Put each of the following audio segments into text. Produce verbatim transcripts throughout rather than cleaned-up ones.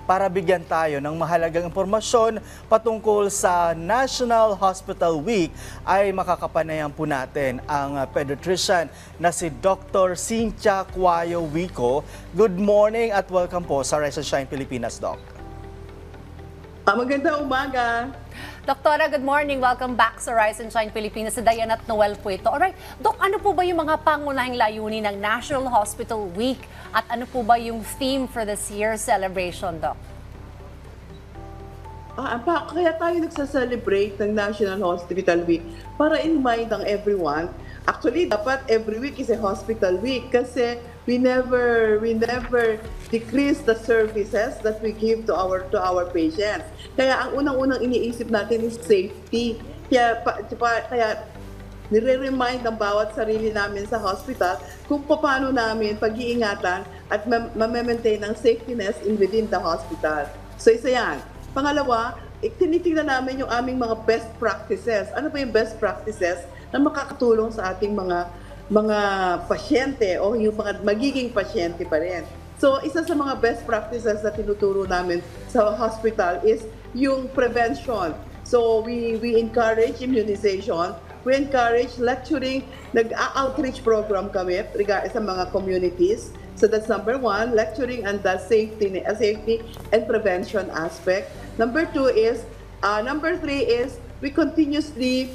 para bigyan tayo ng mahalagang impormasyon patungkol sa National Hospital Week ay makakapanayan po natin ang pediatrician na si Doctor Cynthia Cuayo Wico. Good morning at welcome po sa Rise and Shine Pilipinas, Doc. Ah, magandang umaga. Doktora, good morning. Welcome back sa Rise and Shine Pilipinas. Si Diana at Noel po ito. Alright, Dok, ano po ba yung mga pangunahing layunin ng National Hospital Week? At ano po ba yung theme for this year's celebration, Doc? Ah, pa, kaya tayo nagsa-celebrate ng National Hospital Week para in mind ng everyone. Actually, dapat every week is a hospital week kasi we never we never decrease the services that we give to our to our patients. Kaya ang unang-unang iniisip natin is safety. Kaya pa, pa, kaya nire-remind ng bawat sarili namin sa hospital kung paano namin pag-iingatan at ma-maintain ang safetyness in within the hospital. So isa yan. Pangalawa, tinitingnan namin yung aming mga best practices. Ano ba yung best practices na makakatulong sa ating mga mga pasyente o yung mga magiging pasyente pa rin. So, isa sa mga best practices na tinuturo namin sa hospital is yung prevention. So, we we encourage immunization, we encourage lecturing, nag-outreach program kami sa mga communities. So, that's number one, lecturing and the safety, uh, safety and prevention aspect. Number two is, uh, number three is, we continuously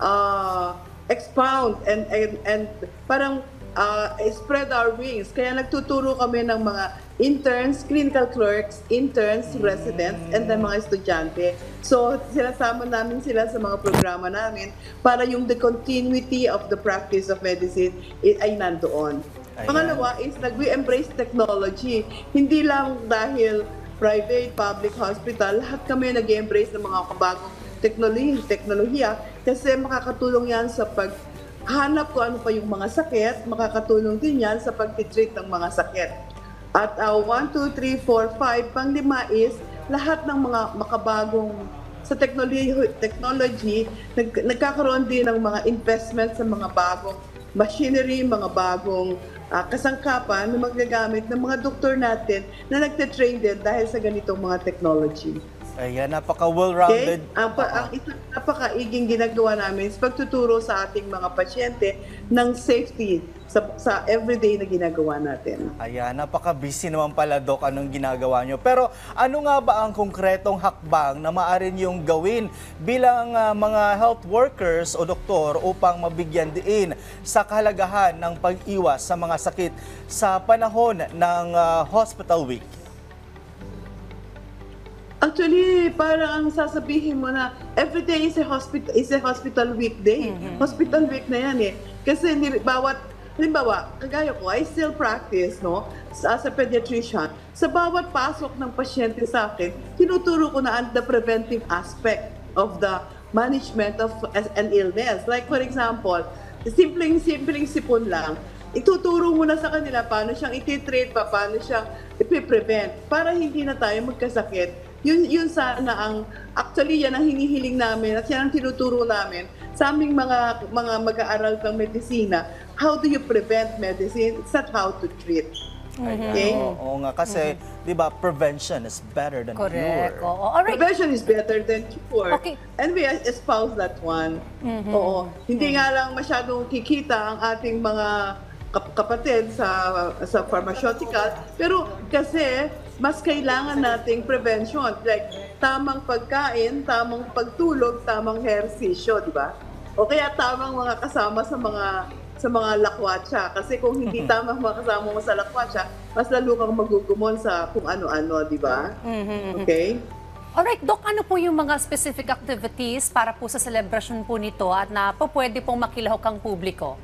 uh, expound and, and, and parang uh, spread our wings. Kaya nagtuturo kami ng mga interns, clinical clerks, interns, residents, and then mga estudyante. So, sinasama namin sila sa mga programa namin para yung the continuity of the practice of medicine ay nandoon. Ayan. Pangalawa is nag-we-embrace technology. Hindi lang dahil private, public hospital, lahat kami nag-embrace ng mga kabagong teknolohiya, teknolohiya kasi makakatulong yan sa paghanap kung ano pa yung mga sakit, makakatulong din yan sa pag-treat ng mga sakit. At uh, one, two, three, four, five, pang-lima is lahat ng mga makabagong sa technology, technology nag, nagkakaroon din ng mga investment sa mga bagong machinery, mga bagong uh, kasangkapan na magagamit ng mga doktor natin na nagte-train din dahil sa ganitong mga technology. Ayan, napaka-well-rounded. Okay? Ang, ang isang napaka-iging ginagawa namin is pagtuturo sa ating mga pasyente ng safety sa, sa everyday na ginagawa natin. Ayan, napaka-busy naman pala, Doc, anong ginagawa nyo. Pero ano nga ba ang konkretong hakbang na maaari niyong gawin bilang uh, mga health workers o doktor upang mabigyan din sa kahalagahan ng pag-iwas sa mga sakit sa panahon ng uh, Hospital Week? Actually, parang ang sasabihin mo na every day is a hospital is a hospital week day. Mm-hmm. Hospital week na yan eh. Kasi bawat, halimbawa, kagaya ko, I still practice, no? As a pediatrician, sa bawat pasok ng pasyente sa akin, tinuturo ko na ang the preventive aspect of the management of an illness. Like for example, simpleng-simpleng sipon lang, ituturo mo na sa kanila paano siyang iti-treat, paano siyang ipi-prevent para hindi na tayo magkasakit. Yun, yun sana ang, actually yan ang hinihiling namin at yan ang tinuturo namin sa aming mga, mga mag-aaral ng medisina. How do you prevent medicine? It's not how to treat. Okay? Oo, oo nga, kasi mm-hmm. di ba, prevention is better than Correct. cure. Oo. Alright. Prevention is better than cure. Okay. And we espouse that one. Mm-hmm. Oo. Hindi mm-hmm. nga lang masyadong kikita ang ating mga kapatid sa sa pharmaceutical, pero kasi mas kailangan nating prevention, like tamang pagkain, tamang pagtulog, tamang ehersisyo, di ba? O kaya tamang mga kasama sa mga sa mga lakwatsa, kasi kung hindi tamang mga kasama mo sa lakwatsa, mas lalo kang magugumon sa kung ano-ano, di ba? Okay? Alright, Doc, ano po yung mga specific activities para po sa celebration po nito at na po pwede pong makilahok ang publiko?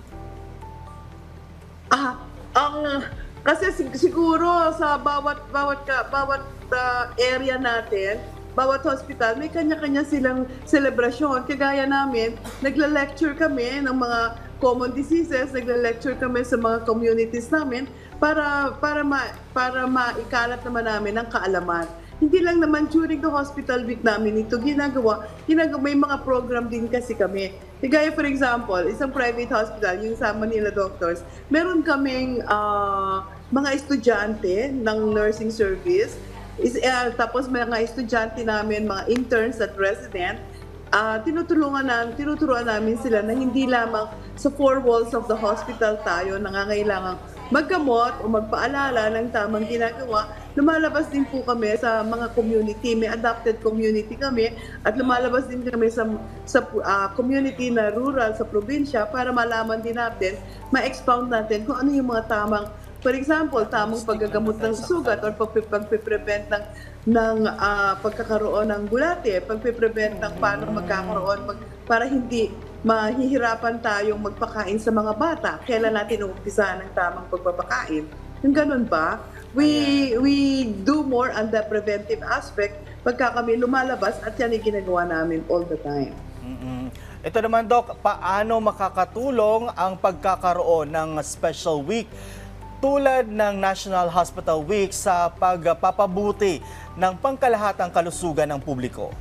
Ah, ang kasi siguro sa bawat bawat bawat uh, area natin, bawat hospital may kanya-kanya silang selebrasyon. Kagaya namin, nagle-lecture kami ng mga common diseases, nagle-lecture kami sa mga communities namin para para ma, para maikalat naman namin ang kaalaman. Hindi lang naman during the hospital week namin ito ginagawa. ginagawa may mga program din kasi kami. Kaya for example, isang private hospital, yung sa Manila Doctors, meron kaming uh, mga estudyante ng nursing service. Is, uh, tapos mga estudyante namin, mga interns at resident, uh, tinutulungan namin, tinuturuan namin sila na hindi lamang sa four walls of the hospital tayo nangangailangang maggamot o magpaalala ng tamang ginagawa. Lumalabas din po kami sa mga community, may adapted community kami, at lumalabas din kami sa, sa uh, community na rural, sa probinsya, para malaman din natin, ma-expound natin kung ano yung mga tamang, for example, tamang paggagamot ng sugat or pagpiprevent ng, ng uh, pagkakaroon ng bulate, pagpiprevent ng paano magkakaroon, mag, para hindi mahihirapan tayong magpakain sa mga bata. Kailan natin uumpisahan ng tamang pagpapakain? Yung ganun ba? We we do more on the preventive aspect pagka kami lumalabas, at yan yung ginagawa namin all the time. Mm-mm. Ito naman, Doc, paano makakatulong ang pagkakaroon ng special week tulad ng National Hospital Week sa pagpapabuti ng pangkalahatang kalusugan ng publiko?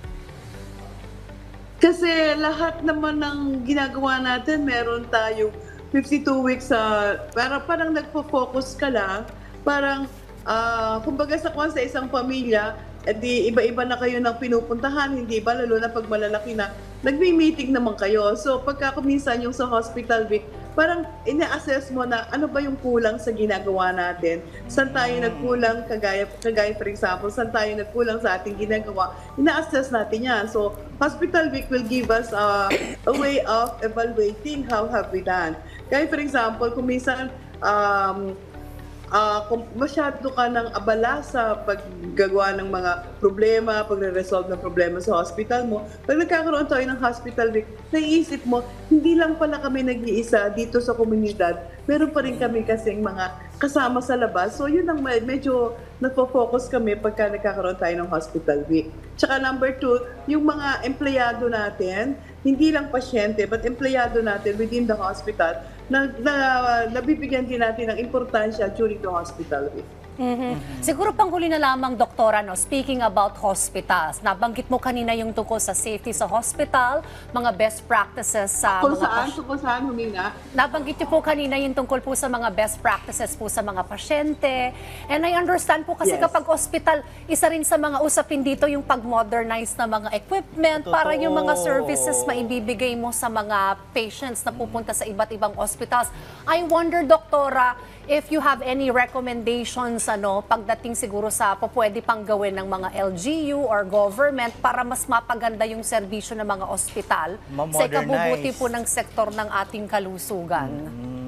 Kasi lahat naman ng ginagawa natin, meron tayong fifty-two weeks sa, para parang nagpo-focus ka lang, parang, uh, kumbaga sa kung sa isang pamilya, edi iba-iba na kayo ng pinupuntahan, hindi ba? Lalo na pag malalaki na, nagmi-meeting naman kayo. So pagka kuminsan yung sa hospital week, parang ina-assess mo na ano ba yung kulang sa ginagawa natin. Saan tayo nagkulang, kagaya, kagaya for example, saan tayo nagkulang sa ating ginagawa, ina-assess natin yan. So hospital week will give us uh, a way of evaluating how have we done. Kaya for example, kung minsan um, Uh, kung masyado ka ng abala sa paggagawa ng mga problema, pagre-resolve ng problema sa hospital mo, pag nagkakaroon tayo ng hospital week, naiisip mo, hindi lang pala kami nag-iisa dito sa komunidad, meron pa rin kami kasing mga kasama sa labas. So yun ang medyo nagpo-focus kami pagka nagkakaroon tayo ng hospital week. Tsaka number two, yung mga empleyado natin, hindi lang pasyente, but empleyado natin within the hospital, na, na nabibigyan din natin ng importansya during the hospital week. Mhm. Siguro panghuli na lamang, Doktora, no, speaking about hospitals, nabanggit mo kanina yung tungkol sa safety sa hospital, mga best practices sa Kung mga saan, pas- kung saan huminga. Nabanggit niyo po kanina yung tungkol po sa mga best practices po sa mga pasyente. And I understand po kasi Yes. kapag hospital, isa rin sa mga usapin dito yung pag-modernize na mga equipment para yung mga Totoo. services maibibigay mo sa mga patients na pupunta sa iba't ibang hospitals. I wonder, Doktora, if you have any recommendations ano pagdating siguro sa pupwede pang gawin ng mga L G U or government para mas mapaganda yung serbisyo ng mga ospital sa Ma-modernize. ikabubuti po ng sektor ng ating kalusugan.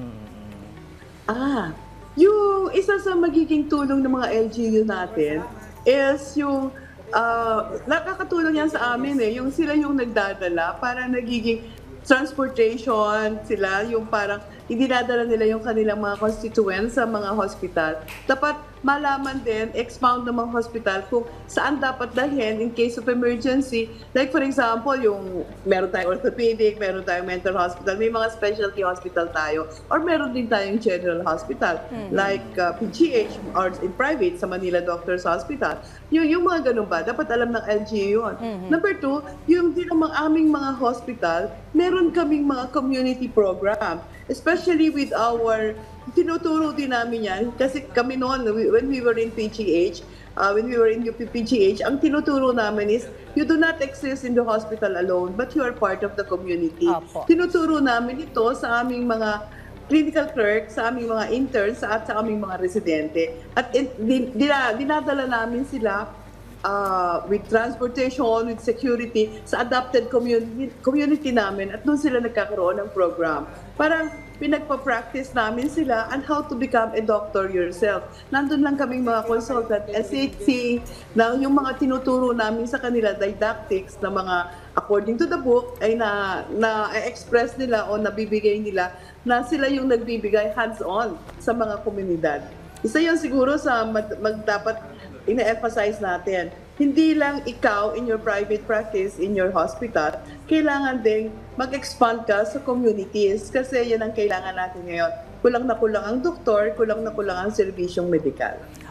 Ah, yung isa sa magiging tulong ng mga L G U natin is yung uh, nakakatulong yan sa amin eh, yung sila yung nagdadala para nagiging transportation sila, yung parang idinadala nila yung kanilang mga constituents sa mga hospital. Dapat malaman din, expound ng mga hospital kung saan dapat dalhin in case of emergency. Like for example, yung meron tayong orthopedic, meron tayong mental hospital, may mga specialty hospital tayo, or meron din tayong general hospital, like uh, P G H or in private sa Manila Doctors Hospital. Yung, yung mga ganun ba, dapat alam ng L G U yun. Number two, yung din ang mga aming mga hospital, meron kaming mga community program, especially with our, tinuturo din namin yan, kasi kami noon, when we were in P G H, uh, when we were in U P P G H, ang tinuturo namin is, you do not exist in the hospital alone, but you are part of the community. Apo. Tinuturo namin ito sa aming mga clinical clerk, sa aming mga interns, at sa aming mga residente. At in, din, dina, dinadala namin sila uh, with transportation, with security, sa adapted community, community namin, at doon sila nagkakaroon ng program. Parang pinagpa-practice namin sila on how to become a doctor yourself. Nandun lang kaming mga consultant, S H C, na yung mga tinuturo namin sa kanila, didactics, na mga according to the book, ay na, na-express nila o nabibigay nila, na sila yung nagbibigay hands-on sa mga komunidad. Isa yan siguro sa mag, mag dapat ina-emphasize natin. Hindi lang ikaw in your private practice, in your hospital, kailangan ding mag-expand ka sa communities kasi yan ang kailangan natin ngayon. Kulang na kulang ang doktor, kulang na kulang ang serbisyong medikal.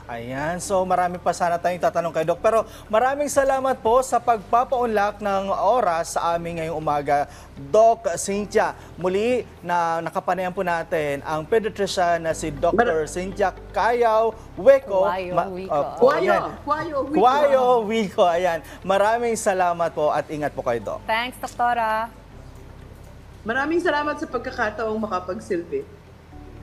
Ayan, so marami pa sana tayong tatanong kay Doc. Pero maraming salamat po sa pagpapaunlak ng oras sa amin ngayong umaga. Doc Cynthia, muli na nakapanayan po natin ang pediatrician na si Doctor Cynthia Cayaw Hueco. Cuayo Ma- Huico. uh, po, Kuwayo, ayan. kuwayo, Huico. Cuayo Huico, ayan. Maraming salamat po at ingat po kayo, Doc. Thanks, Doktora. Maraming salamat sa pagkakataong makapagsilbi.